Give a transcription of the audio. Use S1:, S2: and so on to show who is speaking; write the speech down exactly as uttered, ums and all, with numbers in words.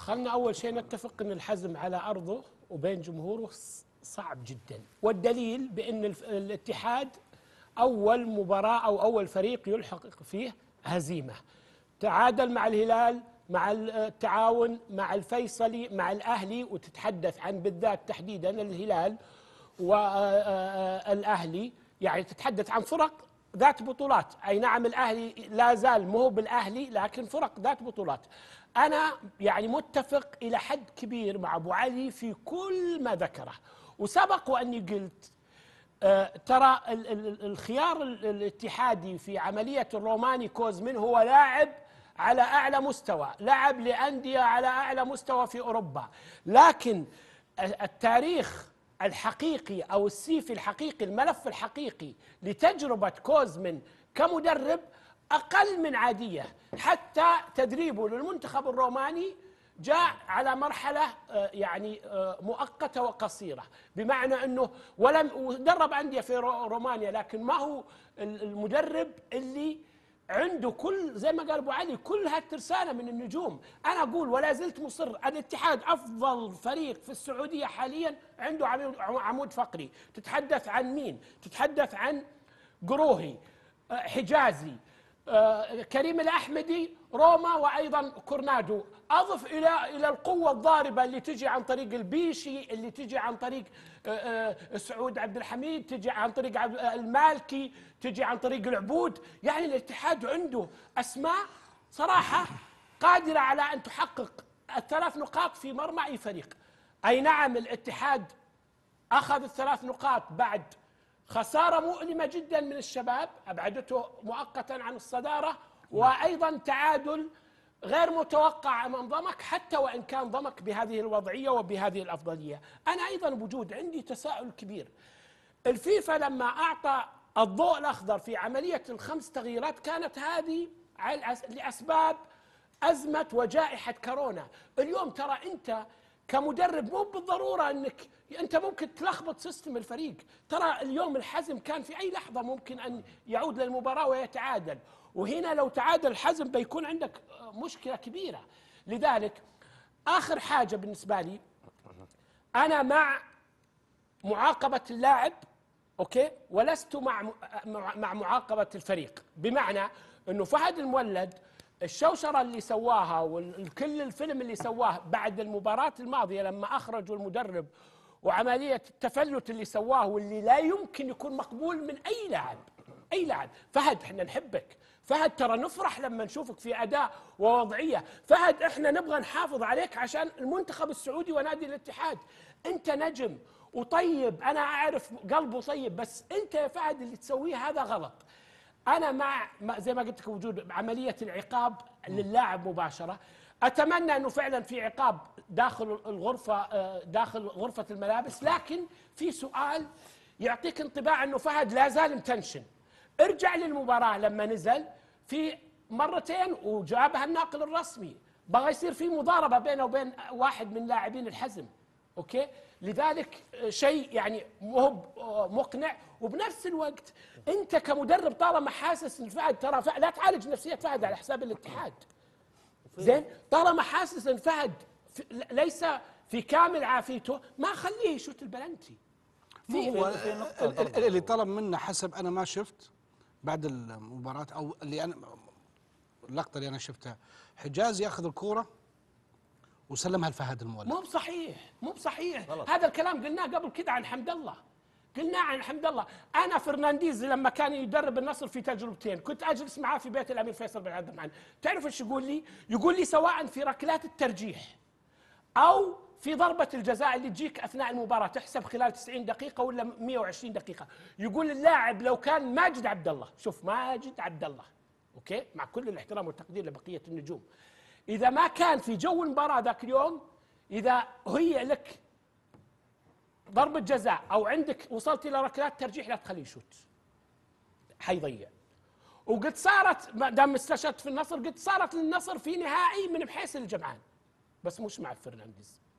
S1: خلنا أول شيء نتفق أن الحزم على أرضه وبين جمهوره صعب جدا، والدليل بأن الاتحاد أول مباراة أو أول فريق يلحق فيه هزيمة، تعادل مع الهلال، مع التعاون، مع الفيصلي، مع الأهلي، وتتحدث عن بالذات تحديدا الهلال والأهلي، يعني تتحدث عن فرق ذات بطولات. أي نعم الأهلي لا زال مو بالأهلي لكن فرق ذات بطولات. أنا يعني متفق إلى حد كبير مع أبو علي في كل ما ذكره، وسبق وأني قلت آه ترى ال ال الخيار الاتحادي في عملية الروماني كوزمين هو لاعب على أعلى مستوى، لعب لأندية على أعلى مستوى في أوروبا، لكن التاريخ الحقيقي أو السيف الحقيقي، الملف الحقيقي لتجربة كوزمين كمدرب أقل من عادية. حتى تدريبه للمنتخب الروماني جاء على مرحلة يعني مؤقتة وقصيرة، بمعنى أنه ولم ودرب أندية في رومانيا، لكن ما هو المدرب اللي عنده كل زي ما قال أبو علي كل هالترسانة من النجوم. أنا أقول ولا زلت مصر، الاتحاد أفضل فريق في السعودية حاليا عنده عمود فقري. تتحدث عن مين؟ تتحدث عن قروهي، حجازي، كريم الأحمدي، روما، وأيضا كورنادو. أضف إلى إلى القوة الضاربة اللي تجي عن طريق البيشي، اللي تجي عن طريق سعود عبد الحميد، تجي عن طريق المالكي، تجي عن طريق العبود. يعني الاتحاد عنده أسماء صراحة قادرة على أن تحقق الثلاث نقاط في مرمى أي فريق. أي نعم الاتحاد أخذ الثلاث نقاط بعد خسارة مؤلمة جدا من الشباب أبعدته مؤقتا عن الصدارة، وأيضا تعادل غير متوقع أمام ضمك، حتى وإن كان ضمك بهذه الوضعية وبهذه الأفضلية. أنا أيضا بوجود عندي تساؤل كبير. الفيفا لما أعطى الضوء الأخضر في عملية الخمس تغييرات كانت هذه لأسباب أزمة وجائحة كورونا. اليوم ترى أنت كمدرب مو بالضرورة أنك أنت ممكن تلخبط سيستم الفريق. ترى اليوم الحزم كان في أي لحظة ممكن أن يعود للمباراة ويتعادل، وهنا لو تعادل الحزم بيكون عندك مشكلة كبيرة. لذلك آخر حاجة بالنسبة لي، أنا مع معاقبة اللاعب أوكي، ولست مع مع معاقبة الفريق. بمعنى أنه فهد المولد الشوشرة اللي سواها وكل الفيلم اللي سواه بعد المباراة الماضية لما أخرجوا المدرب، وعملية التفلت اللي سواه واللي لا يمكن يكون مقبول من أي لاعب. أي لاعب فهد احنا نحبك، فهد ترى نفرح لما نشوفك في أداء ووضعية، فهد احنا نبغى نحافظ عليك عشان المنتخب السعودي ونادي الاتحاد. انت نجم وطيب، أنا أعرف قلبه طيب، بس انت يا فهد اللي تسويه هذا غلط. أنا مع زي ما قلت لك وجود عملية العقاب للاعب مباشرة. أتمنى أنه فعلا في عقاب داخل الغرفة، داخل غرفة الملابس، لكن في سؤال يعطيك انطباع أنه فهد لا زال متنشن. ارجع للمباراة لما نزل في مرتين وجابها الناقل الرسمي، بغى يصير في مضاربة بينه وبين واحد من لاعبين الحزم أوكي. لذلك شيء يعني مو مقنع. وبنفس الوقت أنت كمدرب طالما حاسس أن فهد ترى فهد لا تعالج نفسية فهد على حساب الاتحاد، زين؟ طالما حاسس أن فهد ليس في كامل عافيته ما خليه يشوت البلنتي.
S2: هو اللي طلب منه حسب أنا ما شفت بعد المباراة، أو اللي أنا اللقطة اللي أنا شفتها، حجاز ياخذ الكورة وسلمها لفهد المولد.
S1: مو بصحيح، مو بصحيح. هذا الكلام قلناه قبل كده عن حمد الله، قلناه عن حمد الله. أنا فرنانديز لما كان يدرب النصر في تجربتين كنت أجلس معاه في بيت الأمير فيصل بن عبد الرحمن، تعرف إيش يقول لي؟ يقول لي سواء في ركلات الترجيح أو في ضربة الجزاء اللي تجيك أثناء المباراة تحسب خلال تسعين دقيقة ولا مئة وعشرين دقيقة، يقول اللاعب لو كان ماجد عبد الله، شوف ماجد عبد الله أوكي مع كل الاحترام والتقدير لبقية النجوم، إذا ما كان في جو المباراة ذاك اليوم، إذا هي لك ضربة جزاء أو عندك وصلت إلى ركلات ترجيح لا تخليه يشوت، حيضيع. وقد صارت ما دام استشهدت في النصر، قد صارت للنصر في نهائي من بحيث الجمعان، بس مش مع فرنانديز.